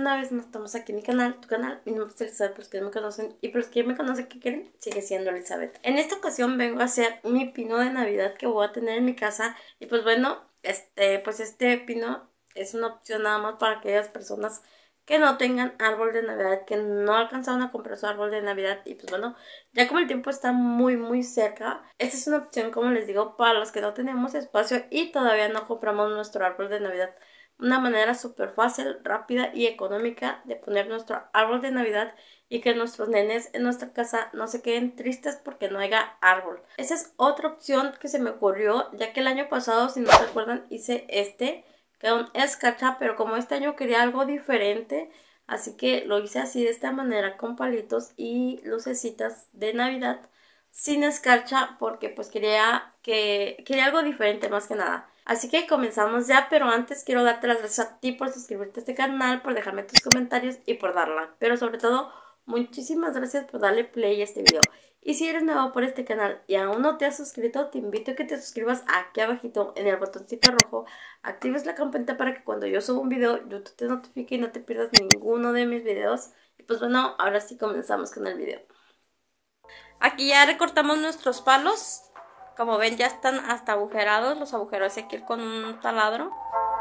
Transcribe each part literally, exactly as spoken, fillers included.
una vez más estamos aquí en mi canal, tu canal. Mi nombre es Elizabeth, por los que no me conocen. Y por los que me conocen, ¿qué quieren? Sigue siendo Elizabeth. En esta ocasión vengo a hacer mi pino de Navidad que voy a tener en mi casa. Y pues bueno, este, pues este pino es una opción nada más para aquellas personas que no tengan árbol de Navidad, que no alcanzaron a comprar su árbol de Navidad. Y pues bueno, ya como el tiempo está muy muy cerca, esta es una opción, como les digo, para los que no tenemos espacio y todavía no compramos nuestro árbol de Navidad. Una manera súper fácil, rápida y económica de poner nuestro árbol de Navidad y que nuestros nenes en nuestra casa no se queden tristes porque no haya árbol. Esa es otra opción que se me ocurrió, ya que el año pasado, si no se acuerdan, hice este, que era un escarcha, pero como este año quería algo diferente, así que lo hice así de esta manera, con palitos y lucecitas de Navidad, sin escarcha, porque pues quería, que, quería algo diferente más que nada. Así que comenzamos ya, pero antes quiero darte las gracias a ti por suscribirte a este canal, por dejarme tus comentarios y por darla. Pero sobre todo, muchísimas gracias por darle play a este video. Y si eres nuevo por este canal y aún no te has suscrito, te invito a que te suscribas aquí abajito en el botoncito rojo. Actives la campanita para que cuando yo suba un video, YouTube te notifique y no te pierdas ninguno de mis videos. Y pues bueno, ahora sí comenzamos con el video. Aquí ya recortamos nuestros palos. Como ven, ya están hasta agujerados, los agujeros aquí con un taladro.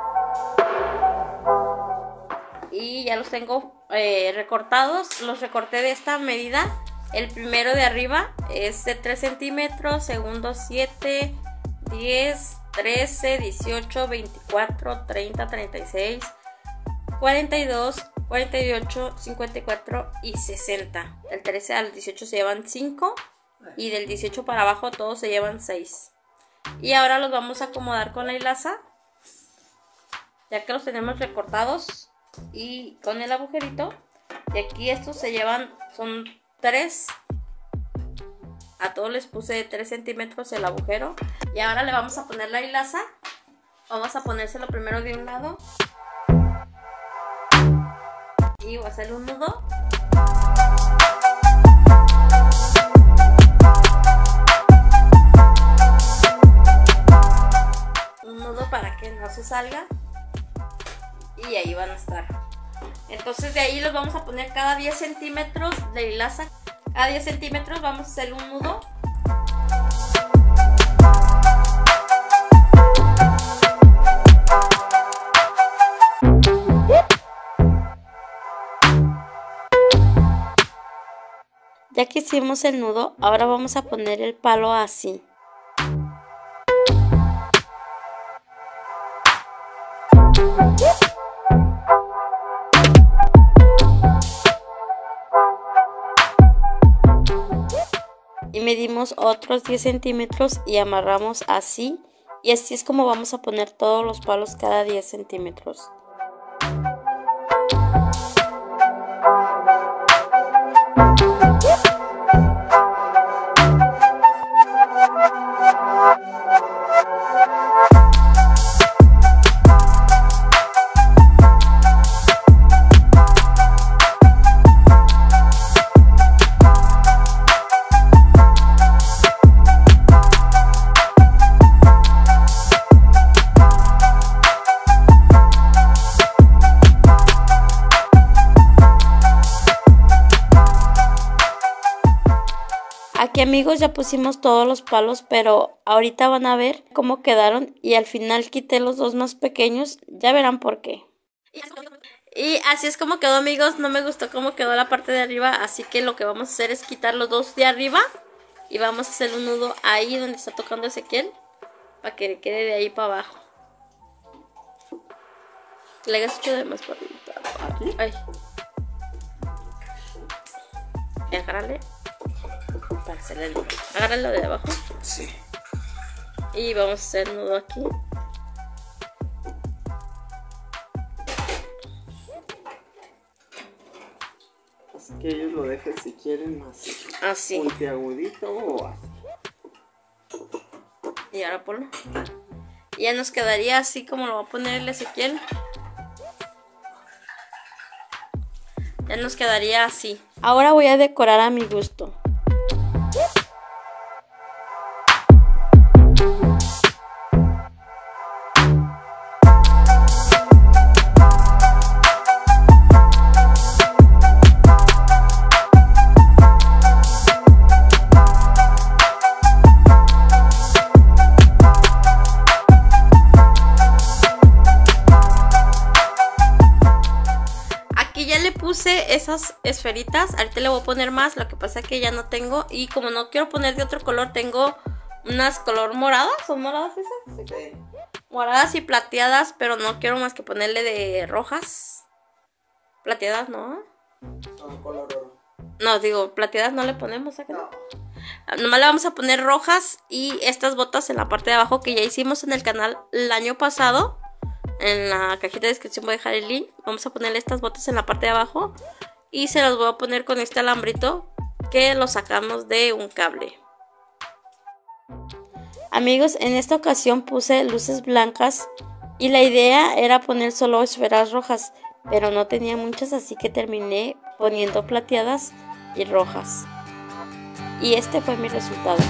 Y ya los tengo eh, recortados, los recorté de esta medida. El primero de arriba es de tres centímetros, segundo siete, diez, trece, dieciocho, veinticuatro, treinta, treinta y seis, cuarenta y dos, cuarenta y ocho, cincuenta y cuatro y sesenta. Del trece al dieciocho se llevan cinco. Y del dieciocho para abajo todos se llevan seis. Y ahora los vamos a acomodar con la hilaza, ya que los tenemos recortados y con el agujerito. Y aquí estos se llevan, son tres. A todos les puse de tres centímetros el agujero. Y ahora le vamos a poner la hilaza. Vamos a ponérselo primero de un lado y voy a hacerle un nudo. Para que no se salga, y ahí van a estar. Entonces de ahí los vamos a poner cada diez centímetros de hilaza. Cada diez centímetros vamos a hacer un nudo. Ya que hicimos el nudo, ahora vamos a poner el palo así. Y medimos otros diez centímetros y amarramos así. Y así es como vamos a poner todos los palos cada diez centímetros. Aquí, amigos, ya pusimos todos los palos, pero ahorita van a ver cómo quedaron y al final quité los dos más pequeños, ya verán por qué. Y así es como quedó, amigos. No me gustó cómo quedó la parte de arriba, así que lo que vamos a hacer es quitar los dos de arriba y vamos a hacer un nudo ahí donde está tocando Ezequiel para que le quede de ahí para abajo. Le hagas mucho de más por arriba. Ay. Y agárrale. Para hacerle el nudo. Agárralo de abajo. Sí. Y vamos a hacer nudo aquí. Así que ellos lo dejen si quieren así. Así. Puntiagudito o así. Y ahora ponlo. Y ya nos quedaría así como lo va a poner el Ezequiel. Ya nos quedaría así. Ahora voy a decorar a mi gusto. puse esas esferitas. Ahorita le voy a poner más. Lo que pasa es que ya no tengo. Y como no quiero poner de otro color, tengo unas color moradas. ¿Son moradas esas? Sí. Moradas y plateadas. Pero no quiero más que ponerle de rojas. Plateadas, ¿no? No, color oro. No, digo, plateadas no le ponemos acá. No. Nomás le vamos a poner rojas y estas botas en la parte de abajo que ya hicimos en el canal el año pasado. En la cajita de descripción voy a dejar el link. Vamos a ponerle estas botas en la parte de abajo y se las voy a poner con este alambrito que lo sacamos de un cable. Amigos, en esta ocasión puse luces blancas y la idea era poner solo esferas rojas, pero no tenía muchas, así que terminé poniendo plateadas y rojas. Y este fue mi resultado.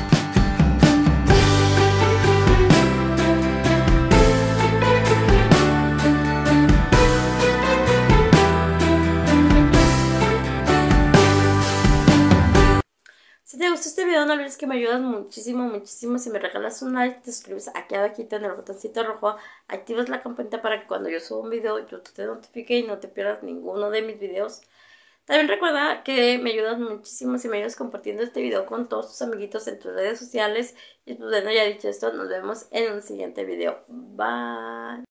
Si te gustó este video, no olvides que me ayudas muchísimo, muchísimo. Si me regalas un like, te suscribes aquí abajito en el botoncito rojo, activas la campanita para que cuando yo suba un video, YouTube te notifique y no te pierdas ninguno de mis videos. También recuerda que me ayudas muchísimo si me ayudas compartiendo este video con todos tus amiguitos en tus redes sociales. Y pues bueno, ya dicho esto, nos vemos en un siguiente video. Bye.